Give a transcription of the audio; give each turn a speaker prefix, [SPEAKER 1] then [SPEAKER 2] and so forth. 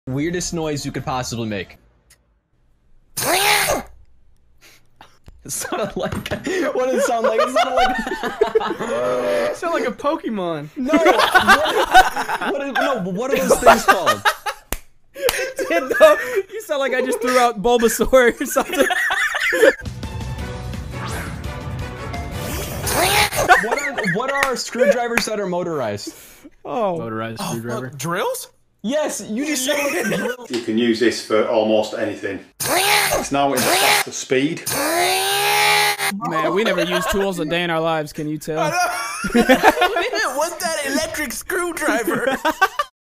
[SPEAKER 1] Weirdest noise you could possibly make. It sounded like. What did it sound like? It sounded like.
[SPEAKER 2] It sounded like a Pokemon.
[SPEAKER 1] No. What are those things called?
[SPEAKER 2] You sound like I just threw out Bulbasaur or something.
[SPEAKER 1] What are screwdrivers that are motorized?
[SPEAKER 2] Oh.
[SPEAKER 3] Motorized screwdriver.
[SPEAKER 4] Drills?
[SPEAKER 1] Yes, you just said like a drill.
[SPEAKER 5] You can use this for almost anything. It's now in faster speed.
[SPEAKER 2] Man, we never used tools a day in our lives, can you tell?
[SPEAKER 4] I didn't want that electric screwdriver.